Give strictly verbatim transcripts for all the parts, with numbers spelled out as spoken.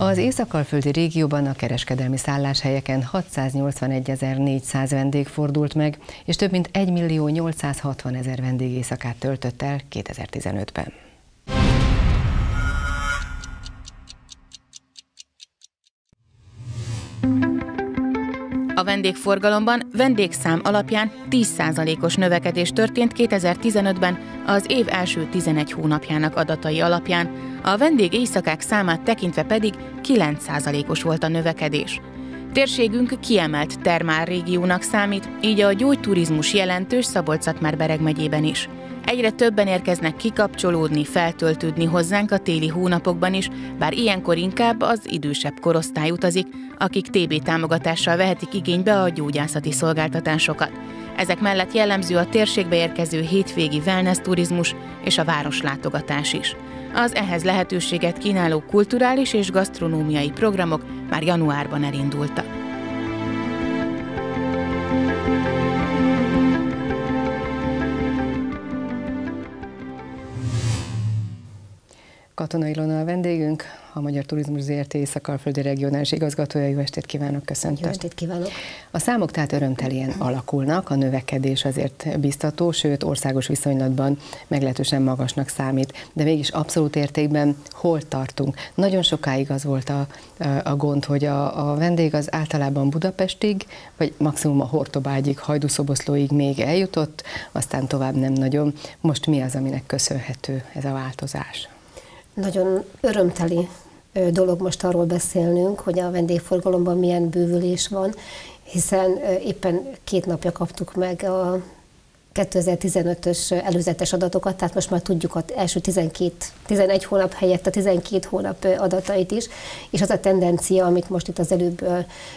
Az észak-alföldi régióban a kereskedelmi szálláshelyeken hatszáznyolcvanegyezer-négyszáz vendég fordult meg, és több mint egymillió nyolcszázhatvanezer vendégéjszakát töltött el kétezer-tizenötben. A vendégforgalomban vendégszám alapján tíz százalékos növekedés történt kétezer-tizenötben az év első tizenegy hónapjának adatai alapján, a vendégéjszakák számát tekintve pedig kilenc százalékos volt a növekedés. Térségünk kiemelt termálrégiónak számít, így a gyógyturizmus jelentős Szabolcs-Szatmár-Bereg megyében is. Egyre többen érkeznek kikapcsolódni, feltöltődni hozzánk a téli hónapokban is, bár ilyenkor inkább az idősebb korosztály utazik, akik té bé támogatással vehetik igénybe a gyógyászati szolgáltatásokat. Ezek mellett jellemző a térségbe érkező hétvégi wellness turizmus és a városlátogatás is. Az ehhez lehetőséget kínáló kulturális és gasztronómiai programok már januárban elindultak. Katona Ilona a vendégünk, a Magyar Turizmus zé er té észak-alföldi regionális igazgatója. Jó estét kívánok, köszöntöm. Jó estét kívánok. A számok tehát örömtelien alakulnak, a növekedés azért biztató, sőt országos viszonylatban meglehetősen magasnak számít, de mégis abszolút értékben hol tartunk? Nagyon sokáig az volt a, a gond, hogy a, a vendég az általában Budapestig, vagy maximum a Hortobágyig, Hajdúszoboszlóig még eljutott, aztán tovább nem nagyon. Most mi az, aminek köszönhető ez a változás? Nagyon örömteli dolog most arról beszélnünk, hogy a vendégforgalomban milyen bővülés van, hiszen éppen két napja kaptuk meg a kétezer-tizenötös előzetes adatokat, tehát most már tudjuk az első tizenkét, tizenegy hónap helyett a tizenkét hónap adatait is, és az a tendencia, amit most itt az előbb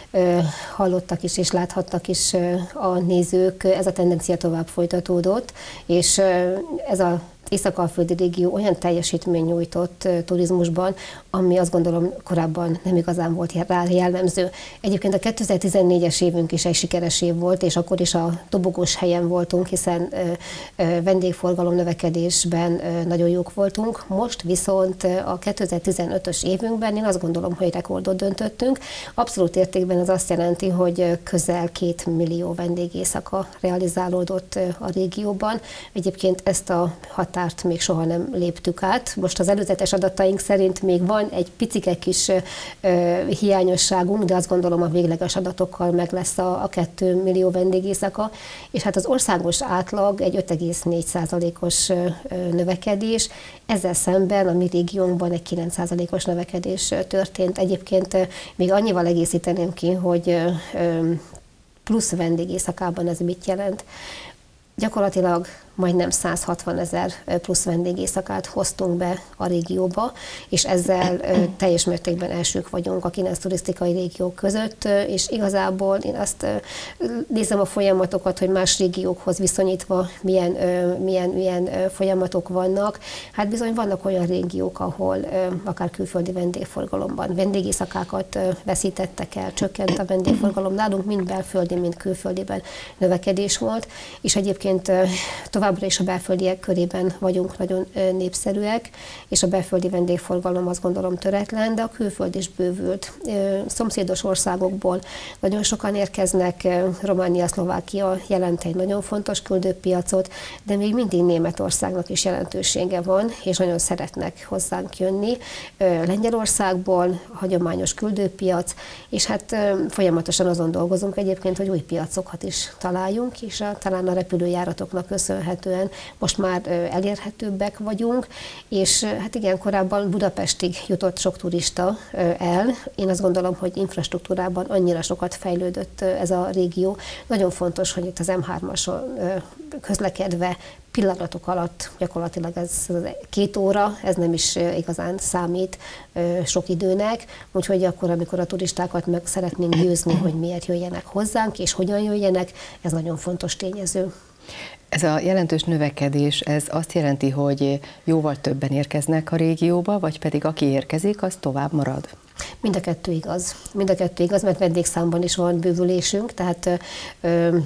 hallottak is és láthattak is a nézők, ez a tendencia tovább folytatódott, és ez a észak-alföldi régió olyan teljesítmény nyújtott turizmusban, ami azt gondolom korábban nem igazán volt rá jellemző. Egyébként a kétezer-tizennégyes évünk is egy sikeres év volt, és akkor is a dobogós helyen voltunk, hiszen vendégforgalom növekedésben nagyon jók voltunk. Most viszont a kétezer-tizenötös évünkben én azt gondolom, hogy rekordot döntöttünk. Abszolút értékben ez azt jelenti, hogy közel két millió vendégéjszaka realizálódott a régióban. Egyébként ezt a határt még soha nem léptük át. Most az előzetes adataink szerint még van egy picike kis ö, hiányosságunk, de azt gondolom a végleges adatokkal meg lesz a, a két millió vendégéjszaka, és hát az országos átlag egy öt egész négy százalékos növekedés, ezzel szemben a mi régiónkban egy kilenc százalékos növekedés történt. Egyébként még annyival egészíteném ki, hogy ö, plusz vendégéjszakában ez mit jelent. Gyakorlatilag majdnem száz hatvanezer plusz vendégéjszakát hoztunk be a régióba, és ezzel teljes mértékben elsők vagyunk a kilenc turisztikai régiók között, és igazából én azt nézem a folyamatokat, hogy más régiókhoz viszonyítva milyen, milyen, milyen folyamatok vannak. Hát bizony vannak olyan régiók, ahol akár külföldi vendégforgalomban vendégészakákat veszítettek el, csökkent a vendégforgalom. Nálunk mind belföldi, mind külföldiben növekedés volt, és egyébként tovább Továbbra is a belföldiek körében vagyunk nagyon népszerűek, és a belföldi vendégforgalom azt gondolom töretlen, de a külföld is bővült. Szomszédos országokból nagyon sokan érkeznek, Románia, Szlovákia jelent egy nagyon fontos küldőpiacot, de még mindig Németországnak is jelentősége van, és nagyon szeretnek hozzánk jönni. Lengyelországból hagyományos küldőpiac, és hát folyamatosan azon dolgozunk egyébként, hogy új piacokat is találjunk, és a, talán a repülőjáratoknak köszönhetően most már elérhetőbbek vagyunk, és hát igen, korábban Budapestig jutott sok turista el. Én azt gondolom, hogy infrastruktúrában annyira sokat fejlődött ez a régió. Nagyon fontos, hogy itt az em hármason közlekedve pillanatok alatt gyakorlatilag ez két óra, ez nem is igazán számít sok időnek, úgyhogy akkor, amikor a turistákat meg szeretnénk győzni, hogy miért jöjjenek hozzánk, és hogyan jöjjenek, ez nagyon fontos tényező. Ez a jelentős növekedés, ez azt jelenti, hogy jóval többen érkeznek a régióba, vagy pedig aki érkezik, az tovább marad? Mind a kettő igaz. Mind a kettő igaz, mert vendégszámban is van bővülésünk, tehát ö,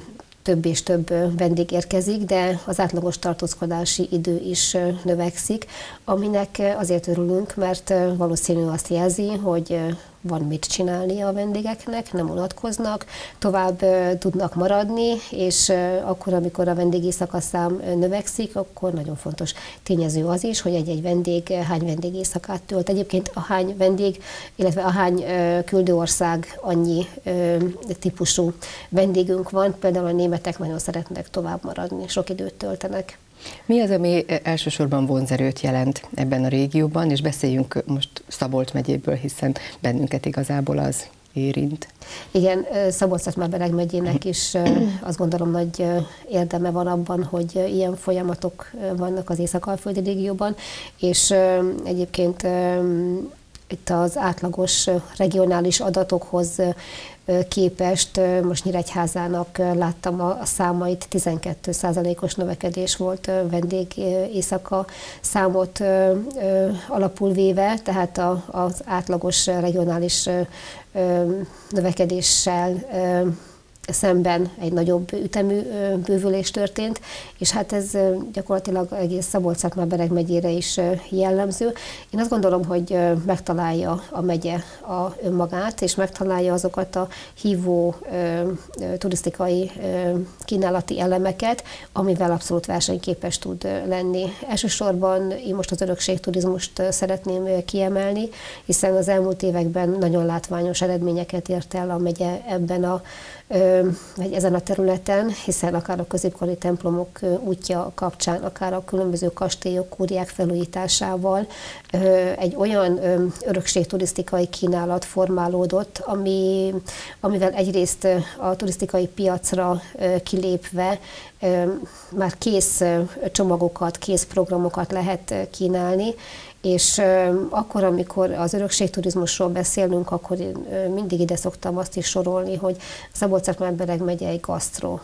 több és több vendég érkezik, de az átlagos tartózkodási idő is növekszik, aminek azért örülünk, mert valószínű azt jelzi, hogy van mit csinálni a vendégeknek, nem unatkoznak, tovább tudnak maradni, és akkor, amikor a vendégi éjszakaszám növekszik, akkor nagyon fontos tényező az is, hogy egy-egy vendég hány vendég éjszakát tölt. Egyébként a hány vendég, illetve a hány küldőország annyi típusú vendégünk van, például a németek nagyon szeretnek tovább maradni, sok időt töltenek. Mi az, ami elsősorban vonzerőt jelent ebben a régióban, és beszéljünk most Szabolcs megyéből, hiszen bennünket igazából az érint. Igen, Szabolcs-Szatmár-Bereg megyének is azt gondolom nagy érdeme van abban, hogy ilyen folyamatok vannak az észak-alföldi régióban, és egyébként itt az átlagos regionális adatokhoz képest most Nyíregyházának láttam a számait, tizenkét százalékos növekedés volt vendég éjszaka számot alapul véve, tehát az átlagos regionális növekedéssel szemben egy nagyobb ütemű bővülés történt, és hát ez gyakorlatilag egész Szabolcs-Szatmár-Bereg megyére is jellemző. Én azt gondolom, hogy megtalálja a megye a önmagát, és megtalálja azokat a hívó turisztikai kínálati elemeket, amivel abszolút versenyképes tud lenni. Elsősorban én most az örökségturizmust szeretném kiemelni, hiszen az elmúlt években nagyon látványos eredményeket ért el a megye ebben a vagy ezen a területen, hiszen akár a középkori templomok útja kapcsán, akár a különböző kastélyok, kúriák felújításával egy olyan örökségturisztikai kínálat formálódott, ami, amivel egyrészt a turisztikai piacra kilépve már kész csomagokat, kész programokat lehet kínálni, és akkor, amikor az örökségturizmusról beszélünk, akkor én mindig ide szoktam azt is sorolni, hogy Szabolcs-Szatmár-Bereg megye egy gasztro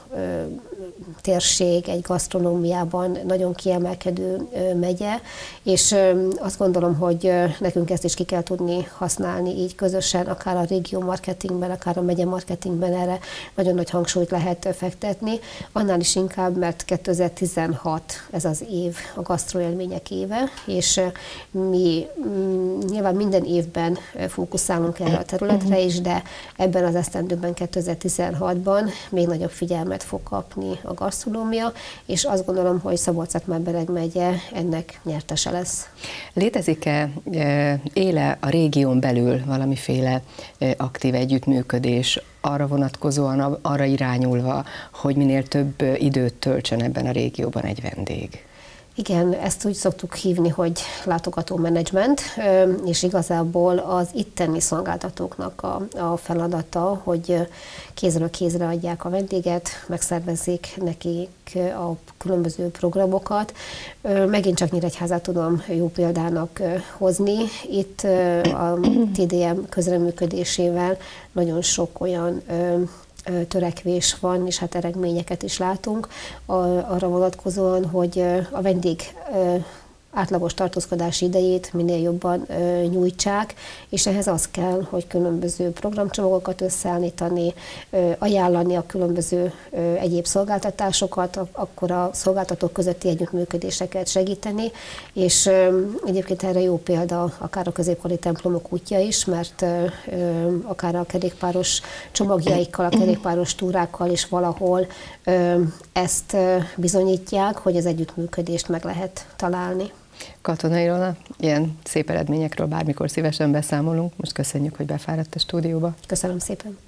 térség, egy gasztronómiában nagyon kiemelkedő megye, és azt gondolom, hogy nekünk ezt is ki kell tudni használni így közösen, akár a régió marketingben, akár a megye marketingben erre nagyon nagy hangsúlyt lehet fektetni, annál is inkább, mert kétezer-tizenhat ez az év, a gasztroélmények éve, és mi nyilván minden évben fókuszálunk erre a területre is, de ebben az esztendőben kétezer-tizenhatban még nagyobb figyelmet fog kapni a gasztronómia, és azt gondolom, hogy Szabolcs-Szatmár-Bereg megye ennek nyertese lesz. Létezik-e, éle a régión belül valamiféle aktív együttműködés arra vonatkozóan, arra irányulva, hogy minél több időt töltsön ebben a régióban egy vendég? Igen, ezt úgy szoktuk hívni, hogy látogatómenedzsment, és igazából az itteni szolgáltatóknak a, a feladata, hogy kézről kézre adják a vendéget, megszervezzék nekik a különböző programokat. Megint csak Nyíregyházát tudom jó példának hozni. Itt a té dé em közreműködésével nagyon sok olyan törekvés van, és hát eredményeket is látunk arra vonatkozóan, hogy a vendég átlagos tartózkodási idejét minél jobban ö, nyújtsák, és ehhez az kell, hogy különböző programcsomagokat összeállítani, ö, ajánlani a különböző ö, egyéb szolgáltatásokat, akkor a szolgáltatók közötti együttműködéseket segíteni, és ö, egyébként erre jó példa akár a középkori templomok útja is, mert ö, ö, akár a kerékpáros csomagjaikkal, a kerékpáros túrákkal is valahol ö, ezt ö, bizonyítják, hogy az együttműködést meg lehet találni. Katonai Ilona, ilyen szép eredményekről bármikor szívesen beszámolunk. Most köszönjük, hogy befáradt a stúdióba. Köszönöm szépen.